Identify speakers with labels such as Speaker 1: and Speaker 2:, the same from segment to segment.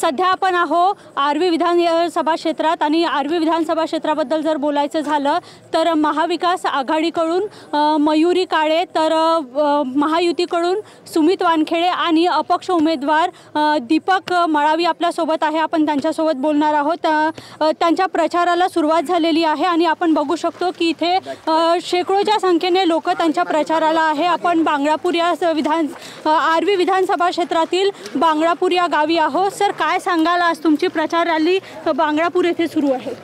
Speaker 1: सध्या आपण आर्वी विधानसभा क्षेत्रात आणि आर्वी विधानसभा क्षेत्राबद्दल जर बोलायचं झालं तर महाविकास आघाडीकडून मयुरी काळे, तर महायुतीकडून सुमित वानखेडे आणि अपक्ष उमेदवार दीपक मळावी आपल्यासोबत आहे। आपण त्यांच्यासोबत बोलणार आहोत। त्यांच्या प्रचाराला सुरुवात झालेली आहे आणि आपण बघू शकतो की इथे शेकडोच्या संख्येने लोक त्यांच्या प्रचाराला आहे। आपण बांगरापूर या आर्वी विधानसभा क्षेत्रातील बांगरापूर या गावी आहोत। सर, काय सांगाल, आज तुमची प्रचार रॅली बांगरापूर येथे सुरू आहे।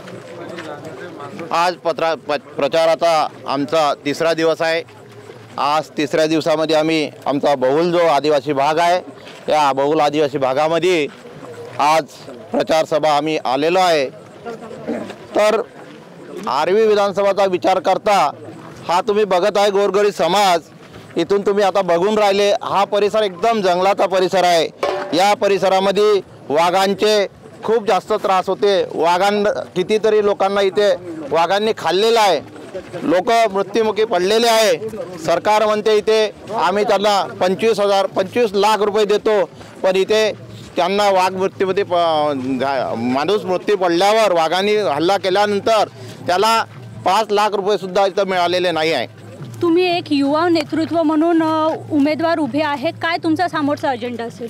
Speaker 2: आज प्रचाराचा आमचा तिसरा दिवस आहे। आज तिसऱ्या दिवसामध्ये आम्ही आमचा बहुल जो आदिवासी भाग आहे, या बहुल आदिवासी भागामध्ये आज प्रचार सभा आम्ही आलेलो आहे। तर आर्वी विधानसभाचा विचार करता हा तुम्ही बघत आहे गोरगरीब समाज, इथून तुम्ही आता बघून राहिले, हा परिसर एकदम जंगलाचा परिसर आहे। या परिसरामध्ये वाघांचे खूप जास्त त्रास होते। कितीतरी लोकांना इथे वाघांनी खाल्लेलं आहे, लोक मृत्युमुखी पडलेले आहे। सरकार म्हणते इथे आम्ही त्यांना 25 लाख रुपये देतो, पण इथे त्यांना वाघ मृत्यूमध्ये माणूस मृत्यू पडल्यावर वाघांनी हल्ला केल्यानंतर त्याला 5 लाख रुपये सुद्धा इथं मिळालेले नाही आहे।
Speaker 1: तुम्ही एक युवा नेतृत्व म्हणून उमेदवार उभे आहे, काय तुमचा समोरचा अजेंडा असेल?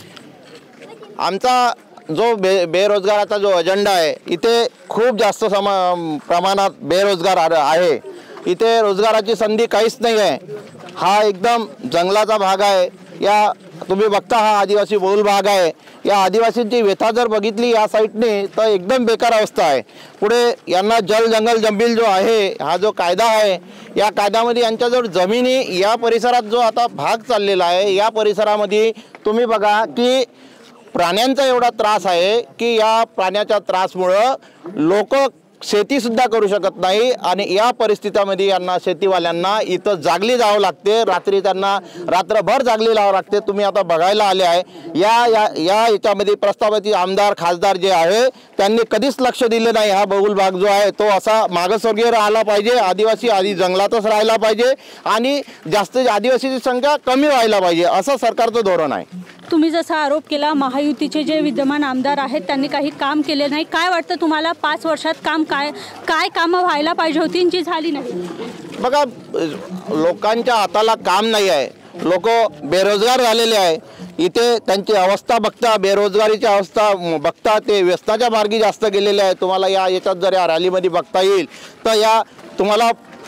Speaker 2: आमचा जो बेरोजगाराचा जो अजेंडा आहे, इथे खूप जास्त प्रमाणात बेरोजगार आहे। इथे रोजगाराची संधी काहीच नाही आहे। हा एकदम जंगलाचा भाग आहे। या तुम्ही बघता हा आदिवासी बहुल भाग आहे। या आदिवासींची व्यथा जर बघितली या साईडने तर एकदम बेकार अवस्था आहे। पुढे यांना जल जंगल जंबील जो आहे, हा जो कायदा आहे, या कायद्यामध्ये यांच्या जो जमिनी या परिसरात जो आता भाग चाललेला आहे, या परिसरामध्ये तुम्ही बघा की प्राण्यांचा एवढा त्रास आहे की या प्राण्याच्या त्रासमुळं लोक शेतीसुद्धा करू शकत नाही आणि या परिस्थितीमध्ये यांना शेतीवाल्यांना इथं जागली जावं लागते। रात्री त्यांना रात्रभर जागली लावावं लागते। तुम्ही आता बघायला आले आहे याच्यामध्ये प्रस्तावित आमदार खासदार जे आहे त्यांनी कधीच लक्ष दिले नाही। हा बहुल भाग जो आहे तो असा मागासवर्गीय राहिला पाहिजे, आदिवासी आधी जंगलातच राहायला पाहिजे आणि जास्त आदिवासीची संख्या कमी व्हायला पाहिजे, असं सरकारचं धोरण आहे।
Speaker 1: तुम्ही जसा आरोप केला महायुतीचे जे विद्यमान आमदार आहेत त्यांनी काही काम केले नाही, काय वाटतं तुम्हाला 5 वर्षात काय कामं व्हायला पाहिजे होती जी झाली नाही?
Speaker 2: बघा, लोकांच्या हाताला काम नाही आहे, लोक बेरोजगार झालेले आहे। इथे त्यांची अवस्था बघता, बेरोजगारीची अवस्था बघता ते व्यसनाच्या मार्गी जास्त गेलेले आहे। तुम्हाला याच्यात जर या रॅलीमध्ये बघता येईल तर या तुम्हाला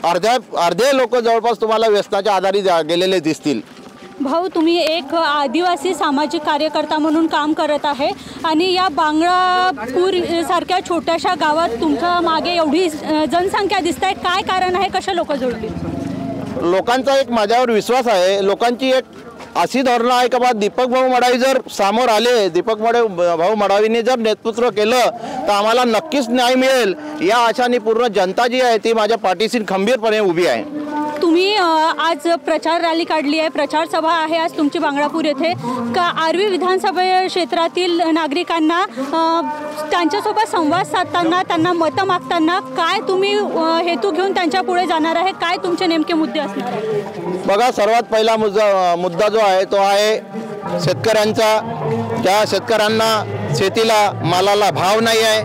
Speaker 2: अर्धे लोक जवळपास तुम्हाला व्यसनाच्या आधारे गेलेले दिसतील।
Speaker 1: भाऊ, तुम्ही एक आदिवासी सामाजिक कार्यकर्ता म्हणून काम करत आहे आणि या बांगरापूर सारख्या छोट्याशा गावात तुमच्या मागे एवढी जनसंख्या दिसते, काय कारण आहे, कशा लोक जोडली?
Speaker 2: लोकांचा एक माझ्यावर विश्वास आहे। लोकांची एक अशी धोरणं आहे का बा दीपक भाऊ मडावी जर समोर आले, दीपक भाऊ मडावींनी जर नेतृत्व केलं तर आम्हाला नक्कीच न्याय मिळेल, या आशाने पूर्ण जनता जी आहे ती माझ्या पाठीशी खंबीरपणे उभी आहे।
Speaker 1: तुम्ही आज प्रचार रॅली काढली आहे, प्रचार सभा आहे आज तुमची बांगरापूर येथे, का आर्वी विधानसभा क्षेत्रातील नागरिकांना त्यांच्यासोबत संवाद साधताना, त्यांना मतं मागताना काय तुम्ही हेतू घेऊन त्यांच्या पुढे जाणार आहे, काय तुमचे नेमके मुद्दे असणार आहेत?
Speaker 2: बघा, सर्वात पहिला मुद्दा जो आहे तो आहे शेतकऱ्यांचा। त्या शेतकऱ्यांना शेतीला मालाला भाव नाही आहे।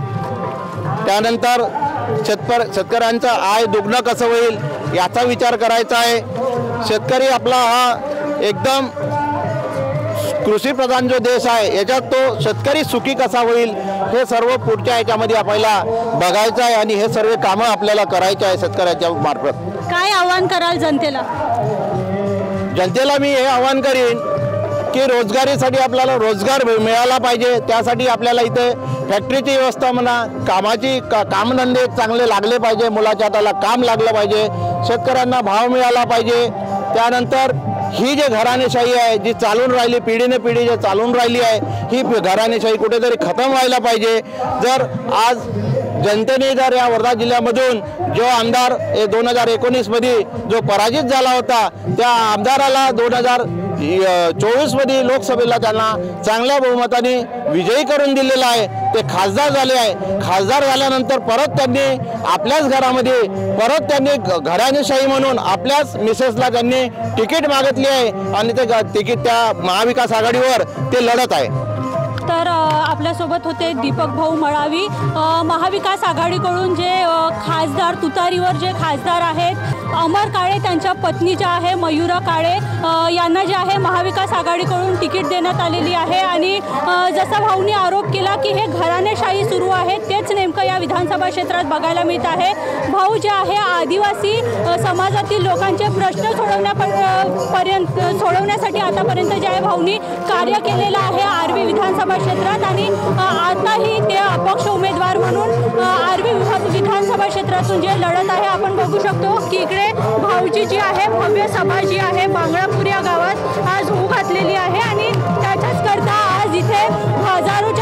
Speaker 2: त्यानंतर शेतकऱ्यांचा आय दुगणं कसं होईल याचा विचार करायचा आहे। शेतकरी आपला हा एकदम कृषीप्रधान जो देश आहे, याच्यात तो शेतकरी सुखी कसा होईल हे सर्व पुढच्या याच्यामध्ये आपल्याला बघायचं आहे आणि हे सर्व कामं आपल्याला करायचे आहे शेतकऱ्याच्या मार्फत।
Speaker 1: काय आव्हान कराल जनतेला?
Speaker 2: जनतेला मी हे आव्हान करीन की रोजगारीसाठी आपल्याला रोजगार मिळाला पाहिजे। त्यासाठी आपल्याला इथे फॅक्टरीची व्यवस्था म्हणा, कामधंदे चांगले लागले पाहिजे, मुलाच्या हाताला काम लागलं पाहिजे, शेतकऱ्यांना भाव मिळाला पाहिजे। त्यानंतर ही जे घराणेशाही आहे जी चालून राहिली, पिढीने पिढी जे चालून राहिली आहे, ही घराणेशाही कुठेतरी खतम व्हायला पाहिजे। जर आज जनतेने जर या वर्धा जिल्ह्यामधून जो आमदार 2019 मध्ये जो पराजित झाला होता, त्या आमदाराला 2024 मध्ये लोकसभेला त्यांना चांगल्या बहुमताने विजयी करून दिलेला आहे। ते खासदार झाले आहे। खासदार झाल्यानंतर परत त्यांनी आपल्याच घरामध्ये घराणेशाही म्हणून आपल्याच मिसेसला त्यांनी तिकीट मागितली आहे आणि ते तिकीट त्या महाविकास आघाडीवर ते लढत आहे।
Speaker 1: तर आपल्यासोबत होते दीपक भाऊ मळावी, महाविकास आघाडीकडून जे खासदार तुतारीवर जे खासदार आहेत अमर काळे, त्यांच्या पत्नी ज्या आहे मयुरा काळे, यांना जे आहे महाविकास आघाडीकडून तिकीट देण्यात आलेली आहे। आणि जसा भाऊनी आरोप केला की हे घराणेशाही सुरू आहे, तेच नेमकं या विधानसभा क्षेत्रात बघायला मिळत आहे। भाऊ जे आहे आदिवासी समाजातील लोकांचे प्रश्न सोडवण्यासाठी आतापर्यंत जे आहे भाऊनी कार्य केलेलं आहे आर्वी विधानसभा क्षेत्रात। आणि आताही ते अपक्ष उमेदवार म्हणून आर्वी विधानसभा क्षेत्रातून जे लढत आहे आपण बघू शकतो की इकडे भाऊची जी आहे भव्य सभा जी आहे बांगळापूर या गावात आज होऊ घातलेली आहे। आणि त्याच्याच करता आज इथे हजारोच्या